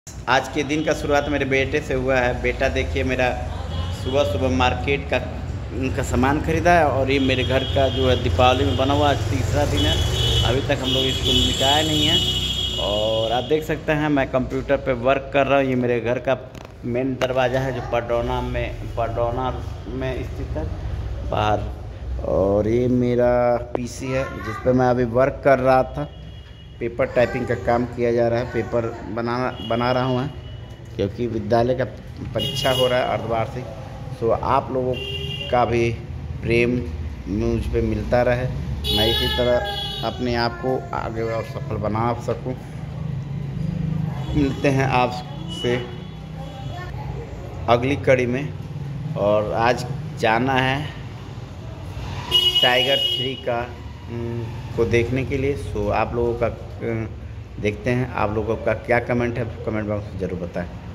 आज के दिन का शुरुआत मेरे बेटे से हुआ है। बेटा देखिए मेरा सुबह सुबह मार्केट का सामान खरीदा है और ये मेरे घर का जो है दीपावली में बना हुआ आज तीसरा दिन है। अभी तक हम लोग इसको निकाया नहीं है और आप देख सकते हैं मैं कंप्यूटर पे वर्क कर रहा हूँ। ये मेरे घर का मेन दरवाज़ा है जो पडरौना में स्थित है बाहर। और ये मेरा पीसी है जिस पे मैं अभी वर्क कर रहा था। पेपर टाइपिंग का काम किया जा रहा है। पेपर बना रहा हूँ मैं, क्योंकि विद्यालय का परीक्षा हो रहा है अर्धवार्षिक। सो आप लोगों का भी प्रेम मुझ पे मिलता रहे, मैं इसी तरह अपने आप को आगे और सफल बना सकूं। मिलते हैं आपसे अगली कड़ी में। और आज जाना है टाइगर 3 को देखने के लिए। सो आप लोगों का देखते हैं, आप लोगों का क्या कमेंट है, कमेंट बॉक्स में ज़रूर बताएं।